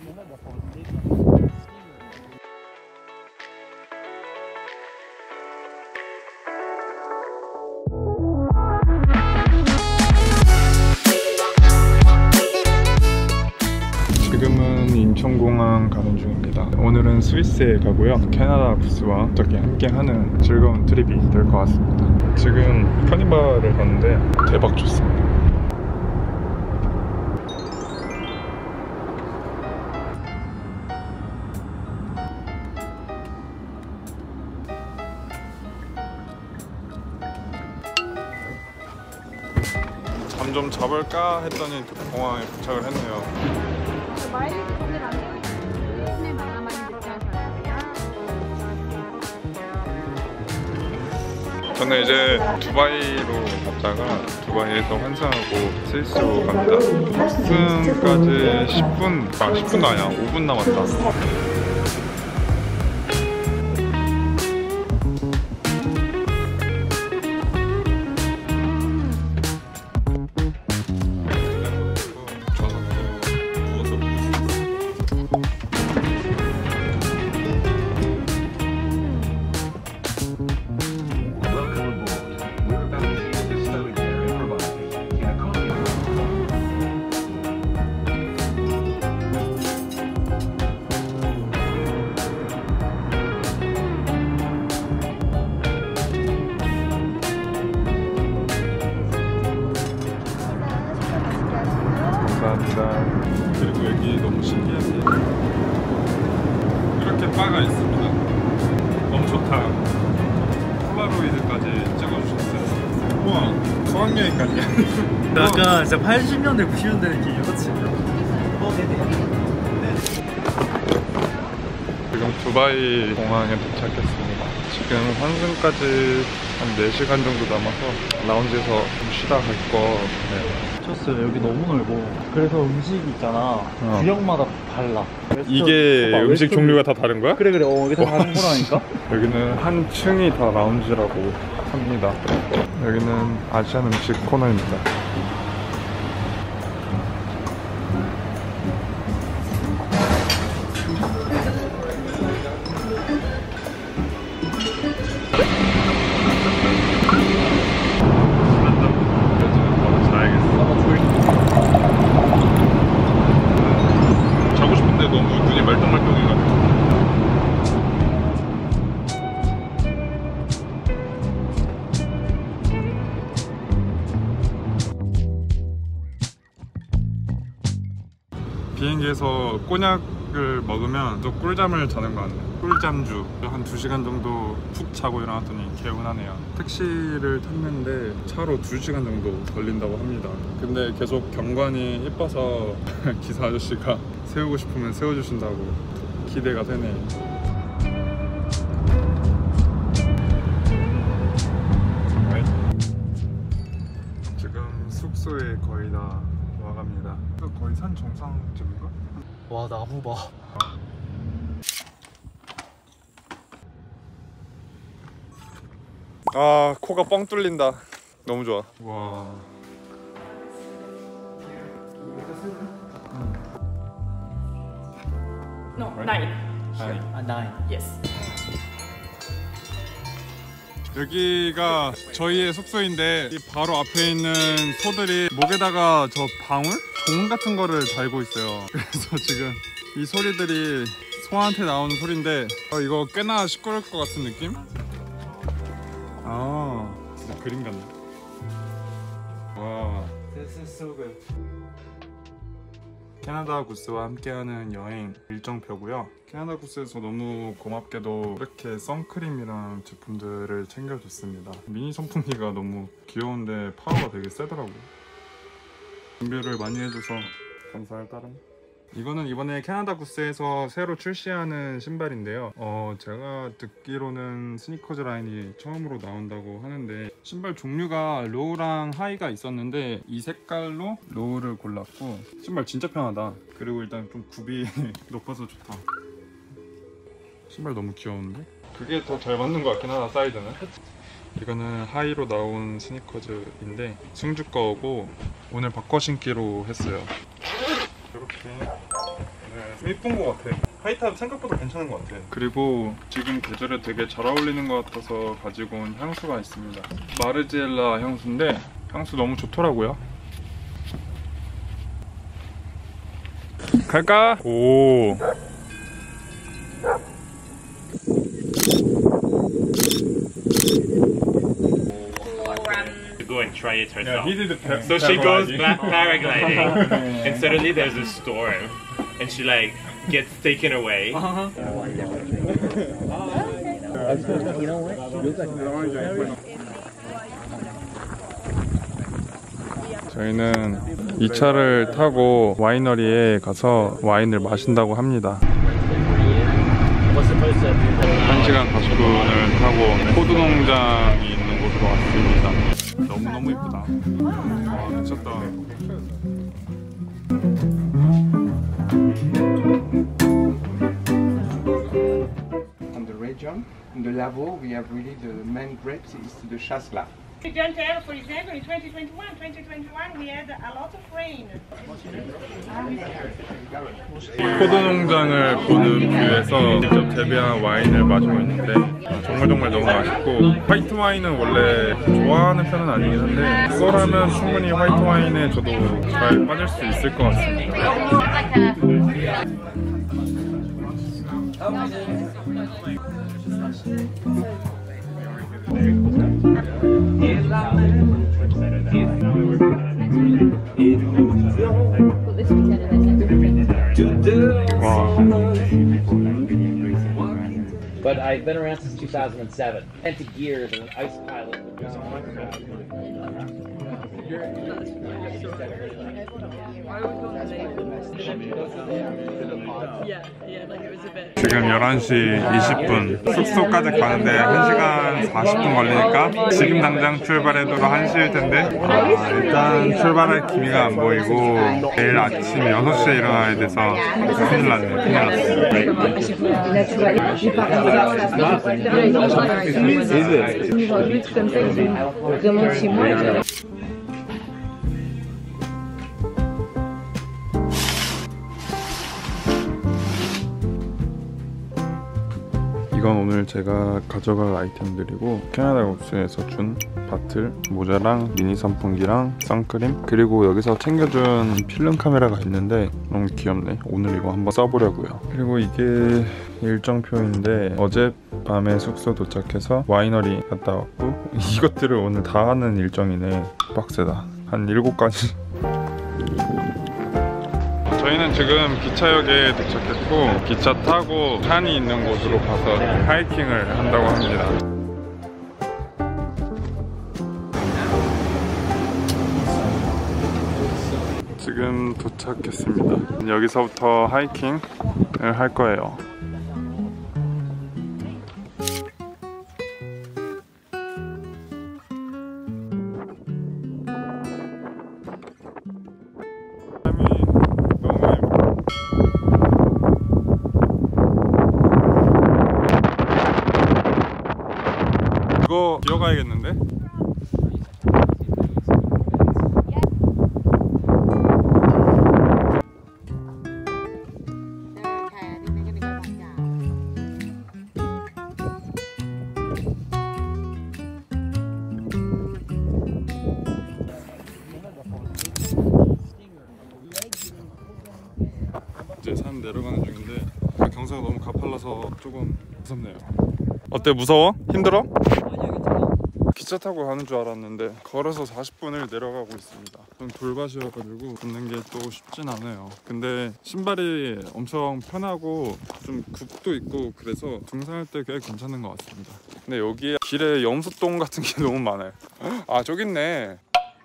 지금은 인천공항 가는 중입니다. 오늘은 스위스에 가고요. 캐나다 부스와 어떻게 함께하는 즐거운 트립이 될 것 같습니다. 지금 카니발을 갔는데 대박 좋습니다. 잠 좀 잡을까 했더니 공항에 도착을 했네요. 저는 이제 두바이로 갔다가 두바이에서 환승하고 스위스로 갑니다. 탑승까지 10분도 아니야, 5분 남았다. 감사합니다. 그리고 여기 너무 신기한 게 이렇게 바가 있습니다. 너무 좋다. 폴라로이드까지 찍어주셨어요. 우와, 수학여행 같냐? 약간 진짜 80년대 90년대 느낌 그렇지? 지금 두바이 공항에 도착했습니다. 지금 환승까지 한 4시간 정도 남아서 라운지에서 좀 쉬다 갈 거예요. 미쳤어요. 여기 너무 넓어. 그래서 음식이 있잖아. 구역마다 달라. 이게 음식 종류가 다 다른 거야? 그래 이게 다 다른 거라니까? 여기는 한 층이 다 라운지라고 합니다. 여기는 아시안 음식 코너입니다. 자고 싶은데 너무 눈이 말똥말똥해가지고. 비행기에서 꼬냑을 먹으면 또 꿀잠을 자는 것 같네요. 꿀잠주. 한 2시간 정도 푹 자고 일어났더니 개운하네요. 택시를 탔는데 차로 2시간 정도 걸린다고 합니다. 근데 계속 경관이 이뻐서 기사 아저씨가 세우고 싶으면 세워주신다고 기대가 되네요. 지금 숙소에 거의 다 와갑니다. 거의 산 정상쯤인가? 와 나무 봐. 아, 코가 뻥 뚫린다. 너무 좋아. 와. No, 9. 9. Yes. 여기가 저희의 숙소인데 이 바로 앞에 있는 소들이 목에다가 저 방울? 종 같은 거를 달고 있어요. 그래서 지금 이 소리들이 소한테 나오는 소리인데 이거 꽤나 시끄러울 것 같은 느낌? 아, 진짜 그림 같네. 와. This is so good. 캐나다 구스와 함께하는 여행 일정표고요. 캐나다 구스에서 너무 고맙게도 이렇게 선크림이랑 제품들을 챙겨줬습니다. 미니 선풍기가 너무 귀여운데 파워가 되게 세더라고요. 준비를 많이 해줘서 감사할 따름. 이거는 이번에 캐나다 구스에서 새로 출시하는 신발인데요. 제가 듣기로는 스니커즈 라인이 처음으로 나온다고 하는데 신발 종류가 로우랑 하이가 있었는데 이 색깔로 로우를 골랐고 신발 진짜 편하다. 그리고 일단 좀 굽이 높아서 좋다. 신발 너무 귀여운데? 그게 더 잘 맞는 것 같긴 하다, 사이즈는. 이거는 하이로 나온 스니커즈인데 승주 거고 오늘 바꿔 신기로 했어요. 이렇게 좀 이쁜 것 같아. 화이트하고 생각보다 괜찮은 것 같아. 그리고 지금 계절에 되게 잘 어울리는 것 같아서 가지고 온 향수가 있습니다. 마르지엘라 향수인데 향수 너무 좋더라고요. 갈까? 오. To go and try it herself. Yeah, he did the So she goes paragliding, and suddenly there's a storm, and she like gets taken away. 저희는 이 차를 타고 와이너리에 가서 와인을 마신다고 합니다. 1시간 40분을 타고 포도 농장이 있는 곳으로 왔습니다. 너무너무 이쁘다. 와, 미쳤다. On the region, in the Lavaux, we have really the main grapes is the Chasselas. You can tell, for example, in 2021 we had a lot of rain. 포도 농장을 보는 뷰에서 직접 재배한 와인을 마시고 있는데 정말 너무 맛있고, 화이트 와인은 원래 좋아하는 편은 아니긴 한데 이거라면 충분히 화이트 와인에 저도 잘 빠질 수 있을 것 같습니다. But I've been around since 2007. Into gears and an ice pilot. 지금 11시 20분 숙소까지 가는데 1시간 40분 걸리니까 지금 당장 출발해도 1시일 텐데 일단 출발할 기미가 안 보이고 내일 아침 6시에 일어나야 돼서 큰일 났네. 이건 오늘 제가 가져갈 아이템들이고 캐나다 국수에서 준 바틀, 모자랑 미니 선풍기랑 선크림, 그리고 여기서 챙겨준 필름 카메라가 있는데 너무 귀엽네. 오늘 이거 한번 써보려고요. 그리고 이게 일정표인데 어젯밤에 숙소 도착해서 와이너리 갔다 왔고 이것들을 오늘 다 하는 일정이네. 빡세다. 한 7가지. 저희는 지금 기차역에 도착했고 기차 타고 산이 있는 곳으로 가서 하이킹을 한다고 합니다. 지금 도착했습니다. 여기서부터 하이킹을 할 거예요. 이거 이어가야겠는데? 이제 산 내려가는 중인데 경사가 너무 가팔라서 조금 무섭네요. 어때? 무서워? 힘들어? 기차 타고 가는 줄 알았는데 걸어서 40분을 내려가고 있습니다. 좀 돌밭이어가지고 걷는 게 또 쉽진 않아요. 근데 신발이 엄청 편하고 좀 굽도 있고 그래서 등산할 때 꽤 괜찮은 것 같습니다. 근데 여기에 길에 염소똥 같은 게 너무 많아요. 아, 저기 있네.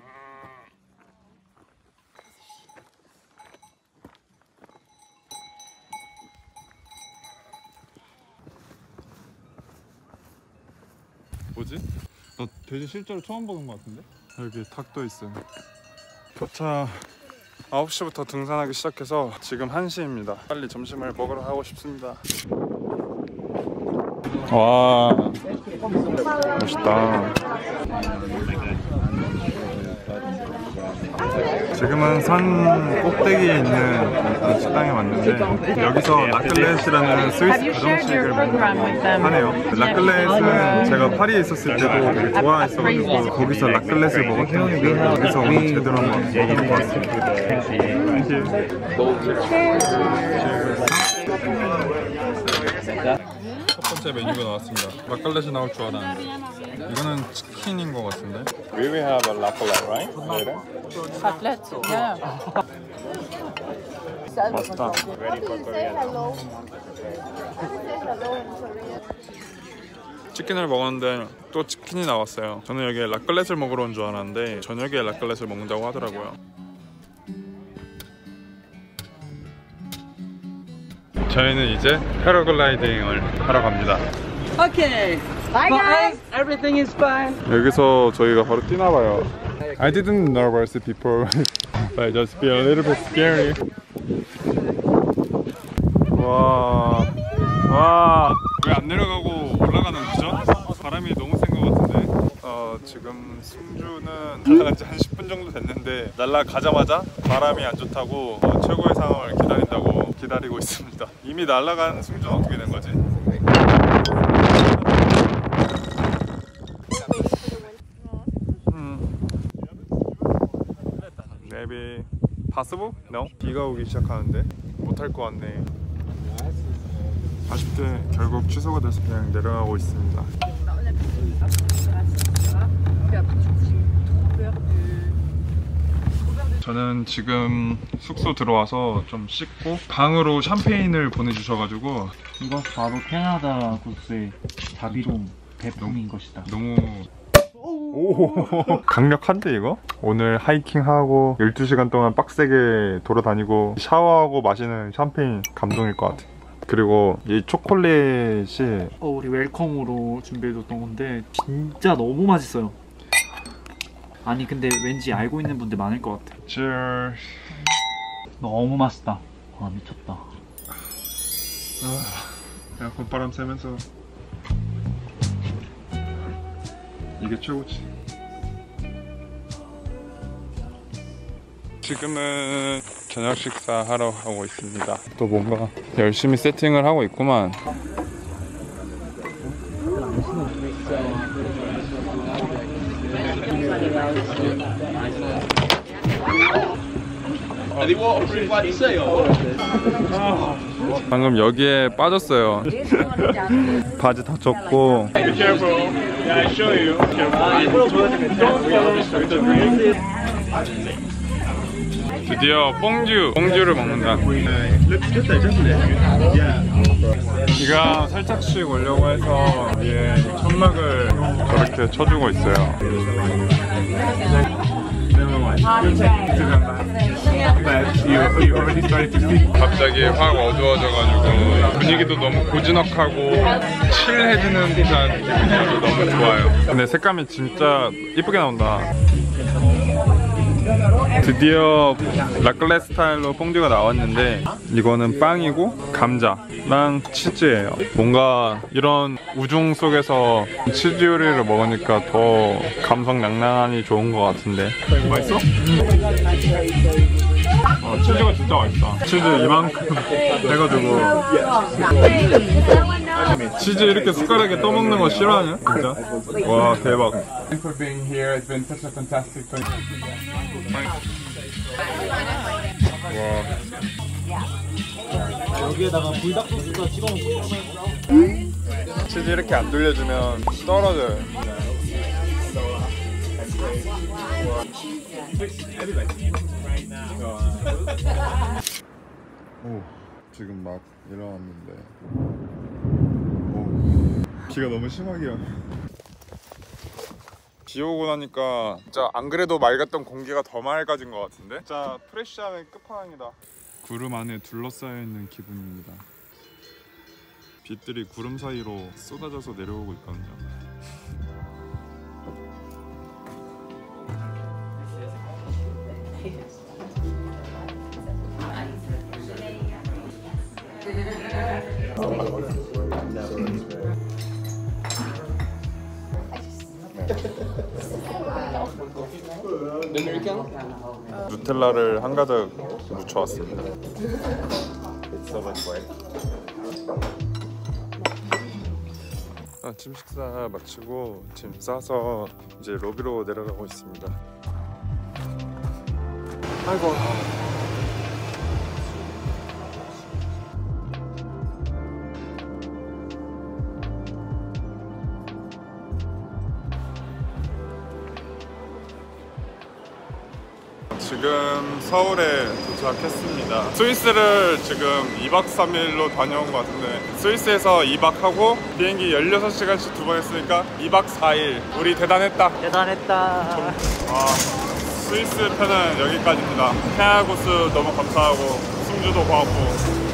뭐지? 나 돼지 실제로 처음 보는 것 같은데? 여기 닭도 있어요. 도착 9시부터 등산하기 시작해서 지금 1시입니다. 빨리 점심을 먹으러 가고 싶습니다. 와, 멋있다. 지금은 산 꼭대기에 있는 식당 식당에 왔는데 여기서 라클렛이라는 스위스 가정식을 하네요. 라클렛은 제가 파리에 있었을 때도 되게 좋아했어가지고 거기서 라클렛을 먹었는데 여기서 오늘 제대로 한번 먹어보고 왔습니다. 첫 번째 메뉴가 나왔습니다. 라클렛이 나올 줄 알았는데 이거는 치킨인 것 같은데. We will have a raclette, right? Later. Raclette, yeah. 맛있다. 치킨을 먹었는데 또 치킨이 나왔어요. 저는 여기에 라클렛을 먹으러 온 줄 알았는데 저녁에 라클렛을 먹는다고 하더라고요. 저희는 이제 패러글라이딩을 하러 갑니다. Okay. Bye guys. Everything is fine. 여기서 저희가 바로 뛰나봐요. I didn't nervous before, but I just feel a little bit scary. 와, 왜 안 내려가고 올라가는 거죠? 바람이 너무 센 것 같은데. 지금 승주는 날아간 지 한 10분 정도 됐는데 날아가자마자 바람이 안 좋다고 최고의 상황을 기다린다고 기다리고 있습니다. 이미 날아간 승주는 어떻게 된 거지? Maybe possible? No? 비가 오기 시작하는데 못할 것 같네. 아쉽게 결국 취소가 돼서 그냥 내려가고 있습니다. 저는 지금 숙소 들어와서 좀 씻고 방으로 샴페인을 보내주셔가지고 이거 바로 캐나다 구스의 자비로움 배품인 것이다. 너무 강력한데 이거? 오늘 하이킹하고 12시간 동안 빡세게 돌아다니고 샤워하고 마시는 샴페인 감동일 것 같아. 그리고 이 초콜릿이 우리 웰컴으로 준비해줬던 건데 진짜 너무 맛있어요. 아니 근데 왠지 알고 있는 분들 많을 것 같아. Cheers. 너무 맛있다. 와 미쳤다. 에어컨 바람 쐬면서 이게 최고지. 지금은 저녁 식사 하러 가고 있습니다. 또 뭔가 열심히 세팅을 하고 있구만. 방금 여기에 빠졌어요. 바지 다 젖고. 드디어 뽕듀를 먹는다. 비가 살짝씩 오려고 해서 위에 천막을 저렇게 쳐주고 있어요. 갑자기 확 어두워져가지고 분위기도 너무 고즈넉하고 칠해지는 듯한 기분이어서 너무 좋아요. 근데 색감이 진짜 이쁘게 나온다. 드디어 라클렛 스타일로 퐁듀가 나왔는데 이거는 빵이고 감자랑 치즈예요. 뭔가 이런 우중 속에서 치즈 요리를 먹으니까 더 감성 낭낭하니 좋은 것 같은데. 맛있어? 치즈가 진짜 맛있다. 치즈 이만큼 해가지고 치즈 이렇게 숟가락에 떠먹는 거 싫어하냐? 진짜? 와 대박. Thanks for being here. It's been such a fantastic time. 와. 여기에다가 불닭 소스가 찍어 먹고 치즈 이렇게 안 돌려주면 떨어져요. 오, 지금 막 일어났는데 비가 너무 심하게 와요. 비 오고 나니까 진짜 안 그래도 맑았던 공기가 더 맑아진 것 같은데? 진짜 프레쉬함의 끝판왕이다. 구름 안에 둘러싸여 있는 기분입니다. 빛들이 구름 사이로 쏟아져서 내려오고 있거든요. 누텔라를 한 가득 묻혀왔습니다. so much work. 아침 식사 마치고 짐 싸서 이제 로비로 내려가고 있습니다. 아이고. 지금 서울에 도착했습니다. 스위스를 지금 2박 3일로 다녀온 것 같은데 스위스에서 2박하고 비행기 16시간씩 2번 했으니까 2박 4일. 우리 대단했다. 대단했다. 스위스 편은 여기까지입니다. 캐나다 구스 너무 감사하고 승주도 고맙고